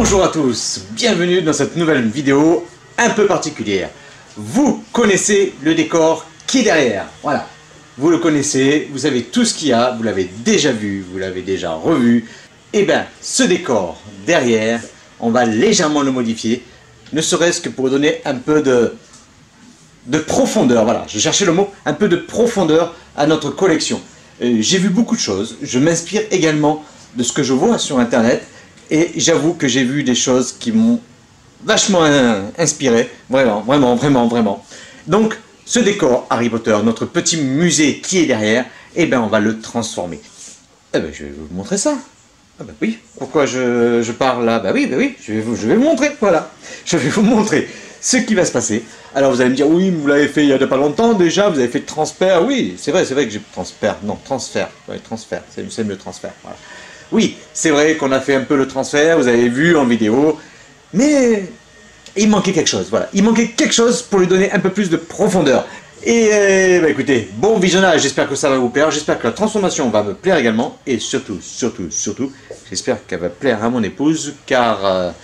Bonjour à tous, bienvenue dans cette nouvelle vidéo un peu particulière. Vous connaissez le décor qui est derrière, voilà. Vous le connaissez, vous savez tout ce qu'il y a, vous l'avez déjà vu, vous l'avez déjà revu. Et bien, ce décor derrière, on va légèrement le modifier, ne serait-ce que pour donner un peu de profondeur, voilà, je cherchais le mot, un peu de profondeur à notre collection. J'ai vu beaucoup de choses, je m'inspire également de ce que je vois sur internet, et j'avoue que j'ai vu des choses qui m'ont vachement inspiré, vraiment. Donc, ce décor Harry Potter, notre petit musée qui est derrière, eh ben on va le transformer. Eh ben je vais vous montrer ça. Ah ben oui, pourquoi je parle là? Ben oui, je vais vous montrer, voilà. Je vais vous montrer ce qui va se passer. Alors vous allez me dire, oui, vous l'avez fait il y a pas longtemps déjà, vous avez fait transfert. Oui, c'est vrai que j'ai transfert, ouais, transfert, c'est mieux transfert, voilà. Oui, c'est vrai qu'on a fait un peu le transfert, vous avez vu en vidéo, mais il manquait quelque chose, voilà. Il manquait quelque chose pour lui donner un peu plus de profondeur. Et bah écoutez, bon visionnage, j'espère que ça va vous plaire, j'espère que la transformation va me plaire également, et surtout, j'espère qu'elle va plaire à mon épouse, car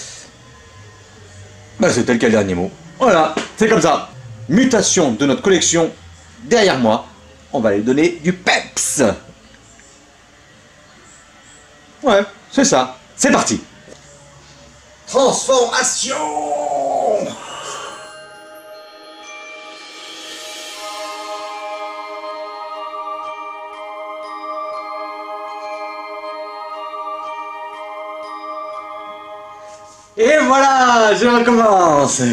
bah, c'est tel quel dernier mot. Voilà, c'est comme ça. Mutation de notre collection derrière moi, on va lui donner du peps. Ouais, c'est ça, c'est parti. Transformation. Et voilà, je recommence.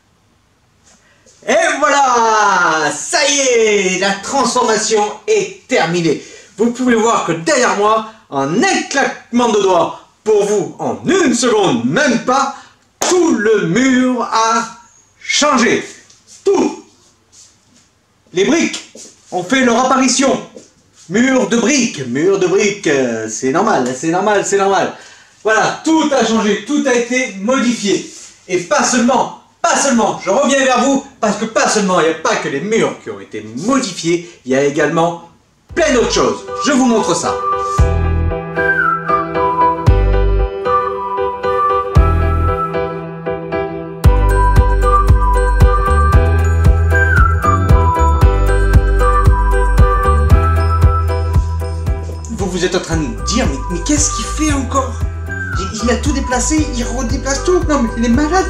Et voilà, ça y est, la transformation est terminée. Vous pouvez voir que derrière moi, en un claquement de doigts, pour vous, en une seconde, même pas, tout le mur a changé. Tout. Les briques ont fait leur apparition. Mur de briques, c'est normal. Voilà, tout a changé, tout a été modifié. Et pas seulement, je reviens vers vous, parce que pas seulement, il n'y a pas que les murs qui ont été modifiés, il y a également plein d'autres choses. Je vous montre ça. Vous êtes en train de dire, mais qu'est-ce qu'il fait encore? Il a tout déplacé, il redéplace tout. Non mais il est malade,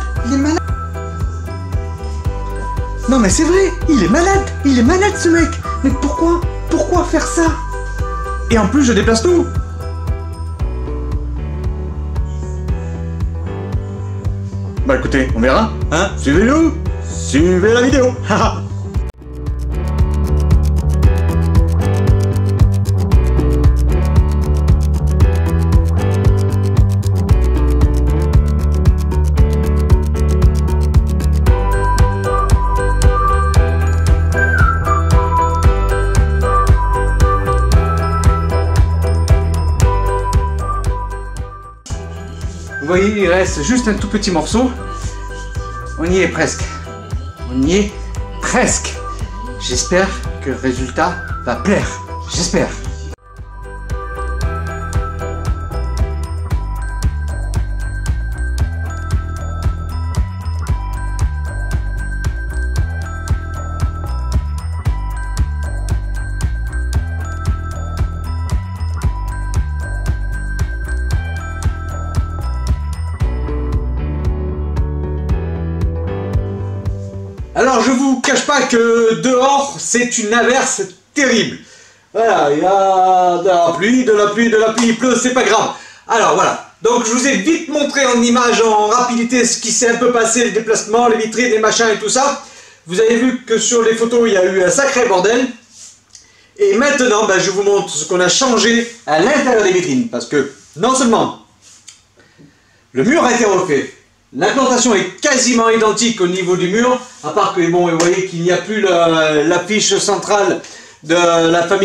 Non mais c'est vrai, il est malade ce mec. Mais pourquoi faire ça? Et en plus je déplace tout. Bah écoutez, on verra, hein. Suivez-nous, suivez la vidéo. Vous voyez, il reste juste un tout petit morceau. On y est presque. J'espère que le résultat va plaire. J'espère. Alors je vous cache pas que dehors c'est une averse terrible. Voilà, il y a de la pluie, il pleut, c'est pas grave. Alors voilà, donc je vous ai vite montré en image, en rapidité, ce qui s'est un peu passé, le déplacement, les vitrines, les machins et tout ça. Vous avez vu que sur les photos il y a eu un sacré bordel. Et maintenant je vous montre ce qu'on a changé à l'intérieur des vitrines. Parce que non seulement le mur a été refait, l'implantation est quasiment identique au niveau du mur, à part que, bon, vous voyez qu'il n'y a plus l'affiche centrale de la famille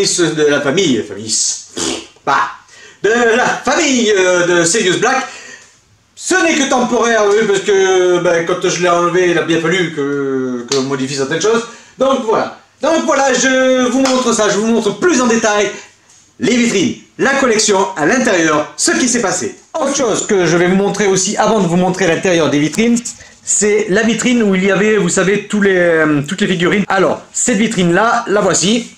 de Sirius Black. Ce n'est que temporaire, oui, parce que quand je l'ai enlevé, il a bien fallu que modifie certaines choses. Donc voilà, je vous montre ça, je vous montre plus en détail les vitrines. la collection à l'intérieur, ce qui s'est passé. Autre chose que je vais vous montrer aussi avant de vous montrer l'intérieur des vitrines, c'est la vitrine où il y avait, vous savez, toutes les figurines. Alors, cette vitrine-là, la voici.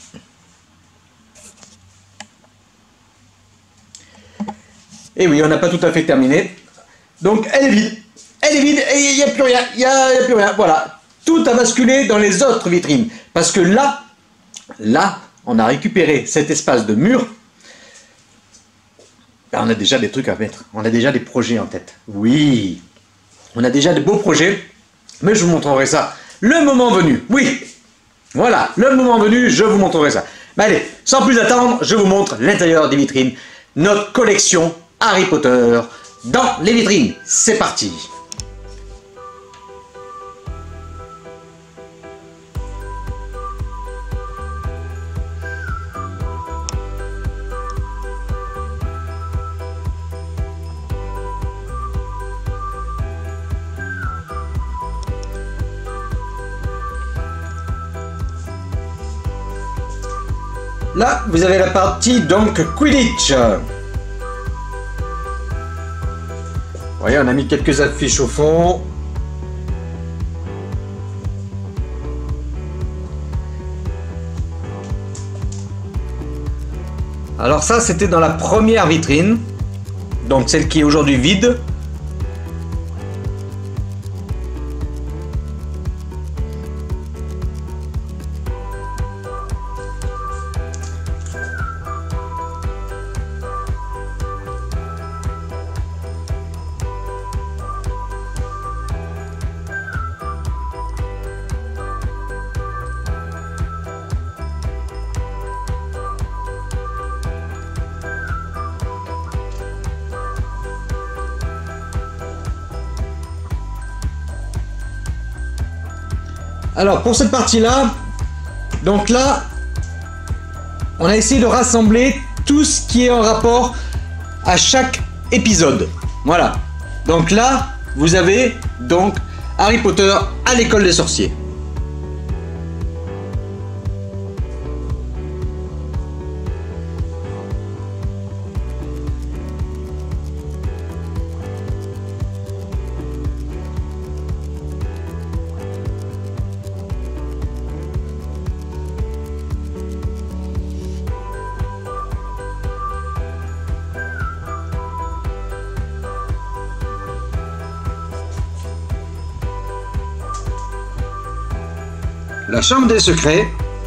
Et oui, on n'a pas tout à fait terminé. Donc, elle est vide. Elle est vide et il n'y a plus rien. Il n'y a plus rien. Voilà. Tout a basculé dans les autres vitrines. Parce que là, on a récupéré cet espace de mur. Ben, on a déjà des trucs à mettre. On a déjà des projets en tête. Oui. On a déjà de beaux projets. Mais je vous montrerai ça le moment venu. Oui. Voilà. Le moment venu, je vous montrerai ça. Mais allez, sans plus attendre, je vous montre l'intérieur des vitrines. Notre collection Harry Potter dans les vitrines. C'est parti. Là, vous avez la partie donc Quidditch. Vous voyez, on a mis quelques affiches au fond. Alors ça, c'était dans la première vitrine. Donc celle qui est aujourd'hui vide. Alors pour cette partie-là, donc là, on a essayé de rassembler tout ce qui est en rapport à chaque épisode. Voilà. Donc là, vous avez donc Harry Potter à l'école des sorciers. La chambre des secrets.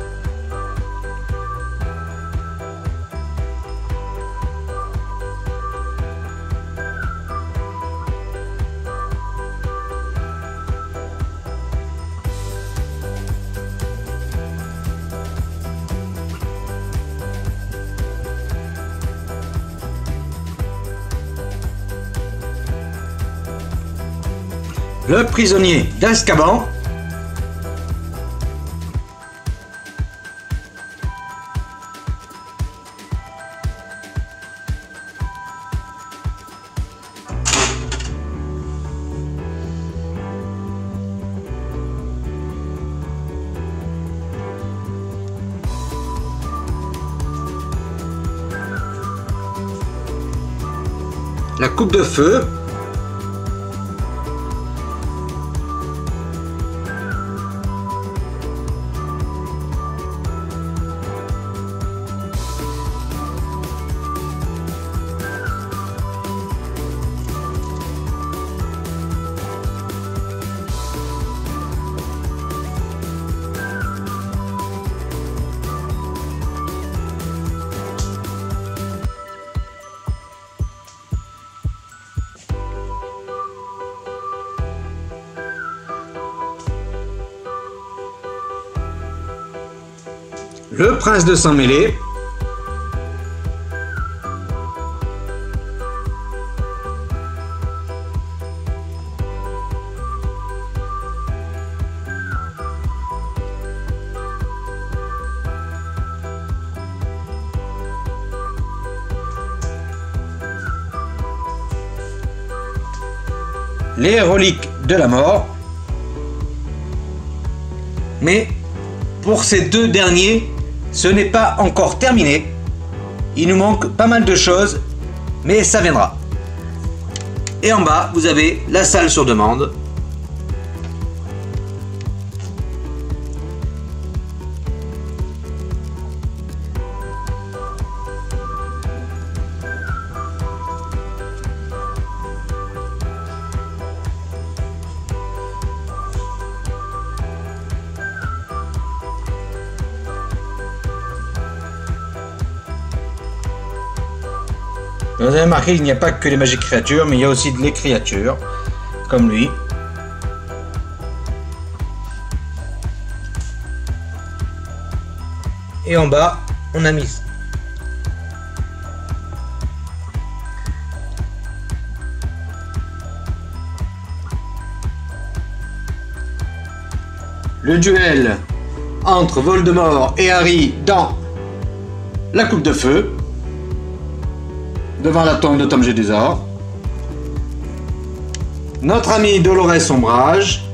Le prisonnier d'Azkaban. La coupe de feu. Le prince de Sang-Mêlé. Les reliques de la mort. Mais pour ces deux derniers, ce n'est pas encore terminé. Il nous manque pas mal de choses, mais ça viendra. Et en bas, vous avez la salle sur demande. Vous avez remarqué qu'il n'y a pas que les magiques créatures, mais il y a aussi les créatures, comme lui. Et en bas, on a mis le duel entre Voldemort et Harry dans la coupe de feu, devant la tombe de Tom Jedusor. Notre ami Dolores Ombrage.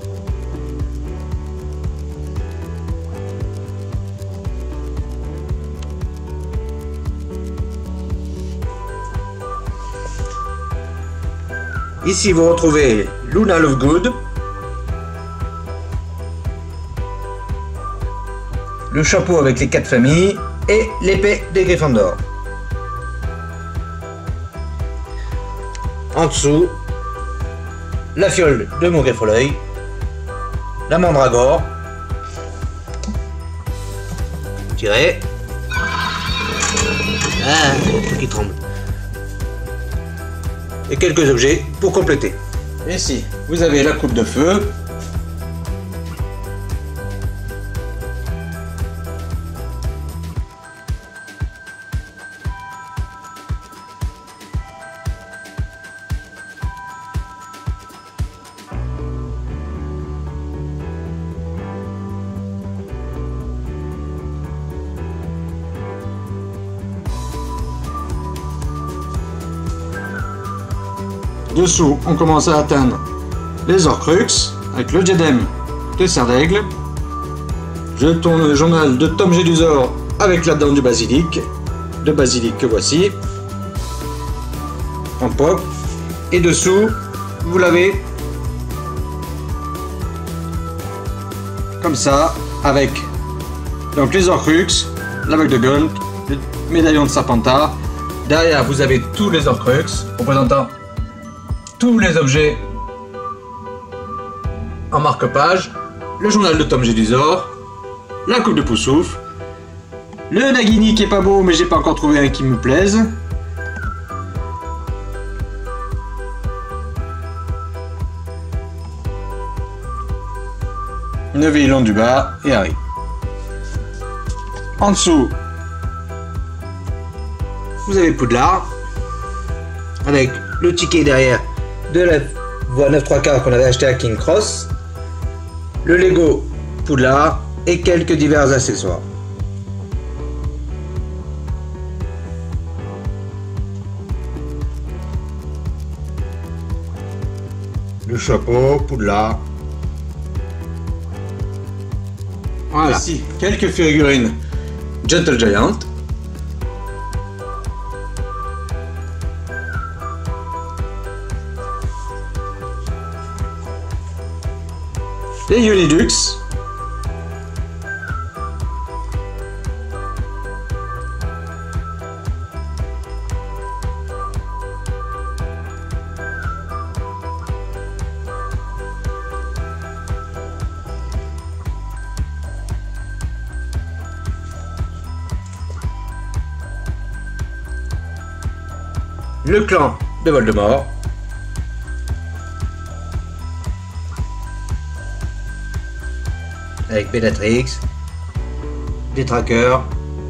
Ici, vous retrouvez Luna Lovegood, le chapeau avec les 4 familles et l'épée des Gryffondor. En dessous, la fiole de Montgreffreleuil, la mandragore, tirez, tout qui tremble, et quelques objets pour compléter. Ici, vous avez la coupe de feu. Dessous, on commence à atteindre les Horcruxes avec le diadème de Serre d'Aigle, le journal de Tom Jedusor avec la dent du basilic, que voici, en pop, et dessous, vous l'avez comme ça, avec donc les Horcruxes, la bague de Gaunt, le médaillon de Serpentard. Derrière, vous avez tous les Horcruxes représentant tous les objets en marque-page, le journal de Tom Jedusor, la coupe de Poussoufle, le Nagini qui est pas beau mais j'ai pas encore trouvé un qui me plaise, Neville Londubat et Harry. En dessous, Vous avez Poudlard, avec le ticket derrière de la voie 9 3/4 qu'on avait acheté à King Cross, le Lego Poudlard et quelques divers accessoires. Le chapeau Poudlard. Voilà. Ici, quelques figurines Gentle Giant. Les Unidux. Le clan de Voldemort. Avec Bellatrix, des trackers,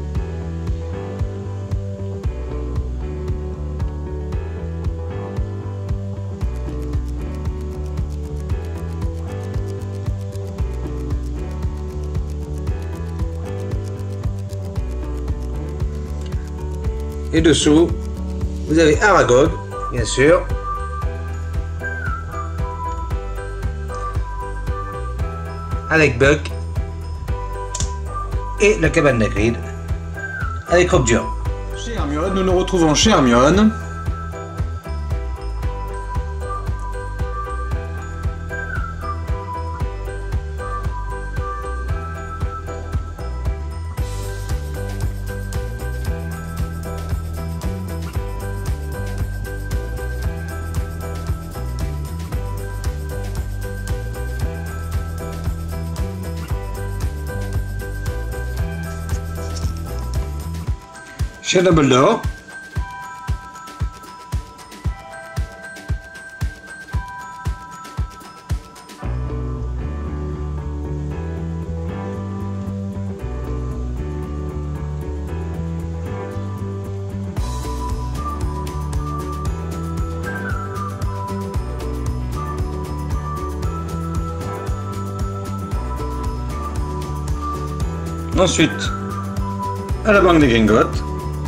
et dessous vous avez Aragog, bien sûr, avec Buck, et la cabane d'Hagrid avec Rob Dur. Chez Hermione, nous nous retrouvons chez Hermione. Chez Dumbledore. Ensuite, à la banque des Gringotts.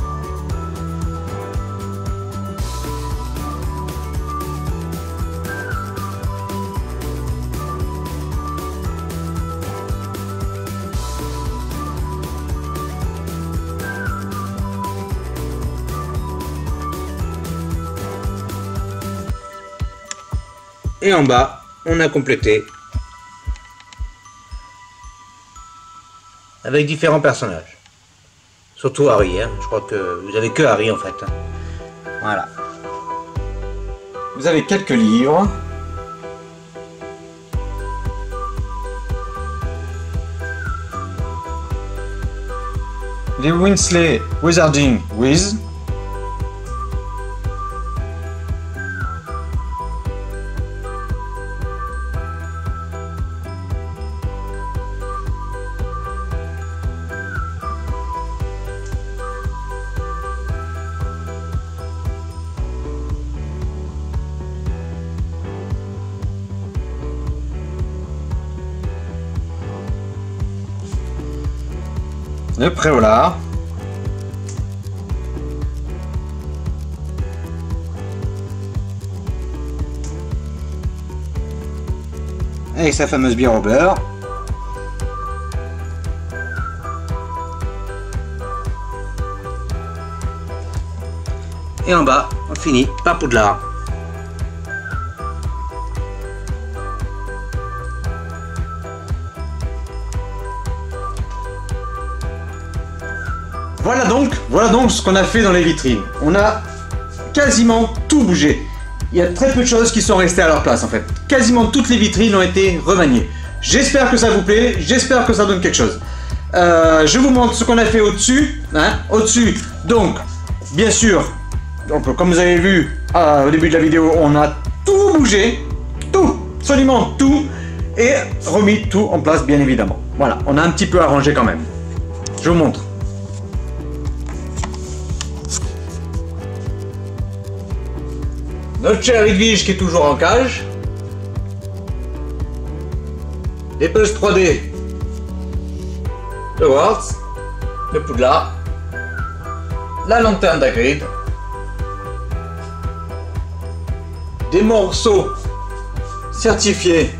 Et en bas, on a complété avec différents personnages. Surtout Harry, hein. Je crois que vous avez que Harry en fait. Voilà. Vous avez quelques livres. Les Weasley Wizarding With. Le Préolard. Avec sa fameuse bière au beurre. Et en bas, on finit par Poudlard. Voilà donc ce qu'on a fait dans les vitrines. On a quasiment tout bougé. Il y a très peu de choses qui sont restées à leur place en fait. Quasiment toutes les vitrines ont été remaniées. J'espère que ça vous plaît, j'espère que ça donne quelque chose. Je vous montre ce qu'on a fait au-dessus. Hein. Au-dessus, donc, bien sûr, donc, comme vous avez vu au début de la vidéo, on a tout bougé. Tout, absolument tout. Et remis tout en place bien évidemment. Voilà, on a un petit peu arrangé quand même. Je vous montre. Notre cher Edwige qui est toujours en cage. Les puzzles 3D de Hogwarts, de Poudlard, la lanterne d'Hagrid, des morceaux certifiés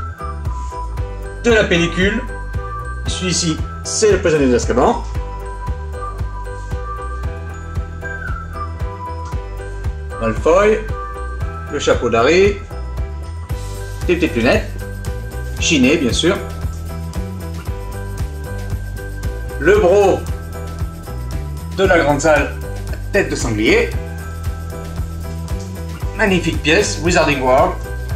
de la pellicule. Celui-ci, c'est le prisonnier d'Azkaban. Malfoy. Le chapeau d'Harry, des petites lunettes, chinées bien sûr, le bro de la grande salle, tête de sanglier, magnifique pièce, Wizarding World,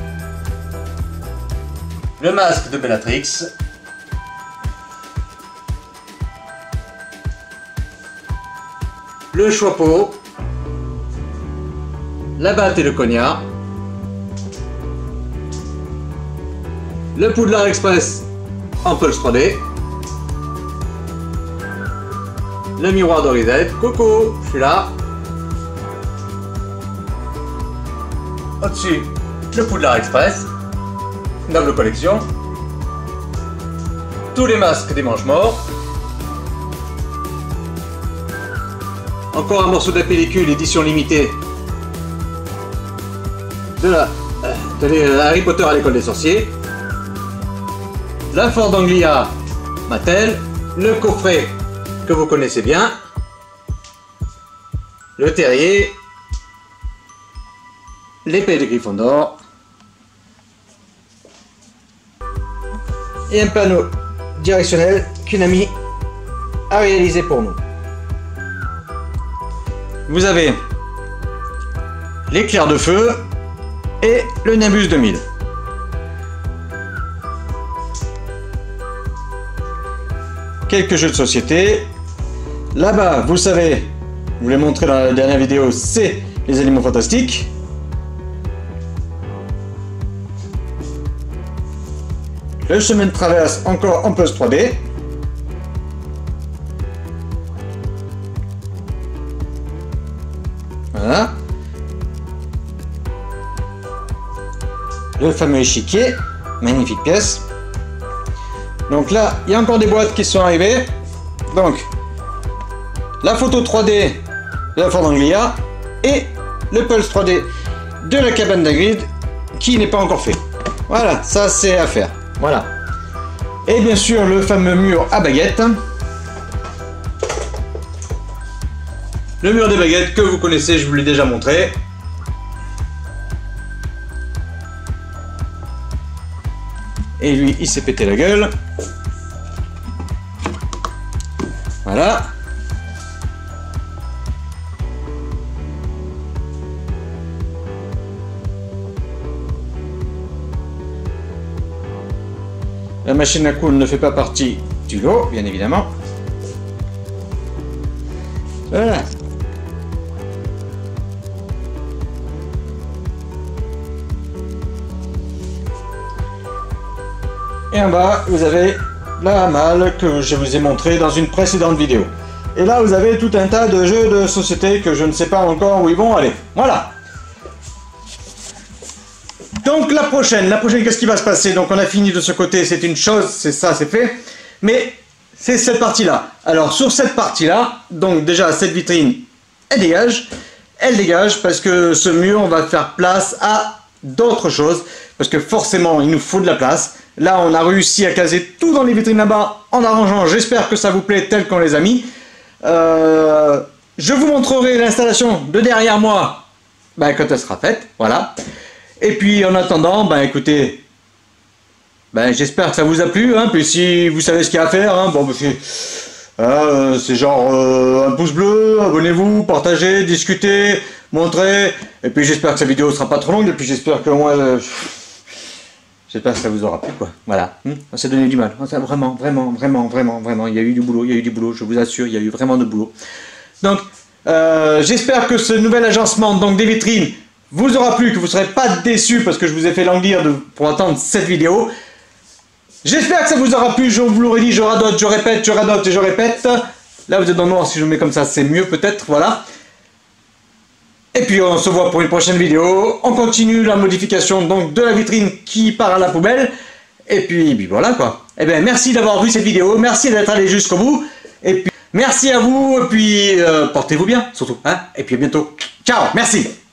le masque de Bellatrix, le chapeau, la batte et le cognard, le Poudlard Express en Pulse 3D, le miroir d'Horizette, coucou, je suis là, au-dessus le Poudlard Express, noble collection, tous les masques des Mange-Morts, encore un morceau de la pellicule édition limitée de Harry Potter à l'école des sorciers, la Ford Anglia Mattel, le coffret que vous connaissez bien, le terrier, l'épée de Gryffondor et un panneau directionnel qu'une amie a réalisé pour nous. Vous avez l'éclair de feu et le Nimbus 2000. Quelques jeux de société. Là-bas, vous savez, je vous l'ai montré dans la dernière vidéo, c'est les animaux fantastiques. Le chemin de traverse encore en Pulse 3D. Voilà. Le fameux échiquier, magnifique pièce. Donc là, il y a encore des boîtes qui sont arrivées. Donc, la photo 3D de la Ford Anglia et le Pulse 3D de la cabane d'Hagrid qui n'est pas encore fait. Voilà, ça c'est à faire. Voilà. Et bien sûr, le fameux mur à baguettes. Le mur des baguettes que vous connaissez, je vous l'ai déjà montré. Et lui, il s'est pété la gueule. Voilà. La machine à coudre ne fait pas partie du lot, bien évidemment. Voilà. Et en bas, vous avez la malle que je vous ai montré dans une précédente vidéo. Et là, vous avez tout un tas de jeux de société que je ne sais pas encore où ils vont aller. Voilà. Donc la prochaine, qu'est-ce qui va se passer? Donc on a fini de ce côté, c'est une chose, c'est ça, c'est fait. Mais c'est cette partie-là. Alors sur cette partie-là, donc déjà cette vitrine, elle dégage parce que ce mur va faire place à d'autres choses. Parce que forcément, il nous faut de la place. Là, on a réussi à caser tout dans les vitrines là-bas en arrangeant. J'espère que ça vous plaît tel qu'on les a mis. Je vous montrerai l'installation de derrière moi quand elle sera faite. Voilà. Et puis en attendant, écoutez, j'espère que ça vous a plu. Puis si vous savez ce qu'il y a à faire, c'est genre un pouce bleu, abonnez-vous, partagez, discutez, montrez. Et puis j'espère que cette vidéo ne sera pas trop longue. Et puis j'espère que moi... J'espère que ça vous aura plu, quoi. Voilà. On s'est donné du mal. Vraiment, il y a eu du boulot, je vous assure, il y a eu vraiment de boulot. Donc, j'espère que ce nouvel agencement donc, des vitrines vous aura plu, que vous ne serez pas déçus parce que je vous ai fait languir pour attendre cette vidéo. J'espère que ça vous aura plu, je vous l'aurais dit, je radote, je répète, je radote et je répète. Là, vous êtes dans le noir, si je mets comme ça, c'est mieux peut-être, voilà. Et puis on se voit pour une prochaine vidéo. On continue la modification donc de la vitrine qui part à la poubelle. Et puis voilà quoi. Eh bien merci d'avoir vu cette vidéo. Merci d'être allé jusqu'au bout. Et puis merci à vous. Et puis portez-vous bien surtout. Et puis à bientôt. Ciao. Merci.